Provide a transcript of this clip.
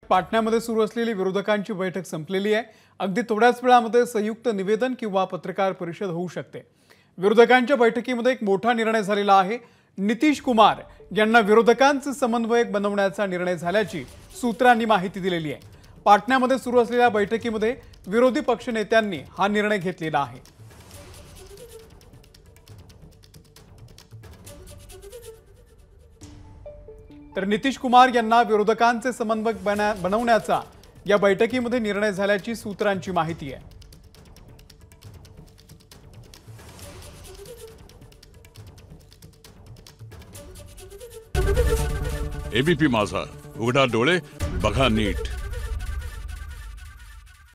पाटण्यामध्ये सुरू असलेली विरोधकांची बैठक संपलेली आहे। अगदी थोड्याच वेळामध्ये संयुक्त निवेदन किंवा पत्रकार परिषद होऊ शकते। विरोधकांच्या बैठकीमध्ये एक मोठा निर्णय झालेला आहे। नितीश कुमार यांना विरोधकांचे समन्वयक बनवण्याचा निर्णय झाल्याची सूत्रांनी माहिती दिलेली आहे। पाटण्यामध्ये सुरू असलेल्या बैठकीमध्ये विरोधी पक्षनेत्यांनी हा निर्णय घेतलेला आहे। तर नितीश कुमार यांना विरोधकांचे समन्वयक बनवण्याचा या बैठकीमध्ये निर्णय झाल्याची सूत्रांची माहिती आहे। एबीपी माझा, उघडा डोळे बघा नीट।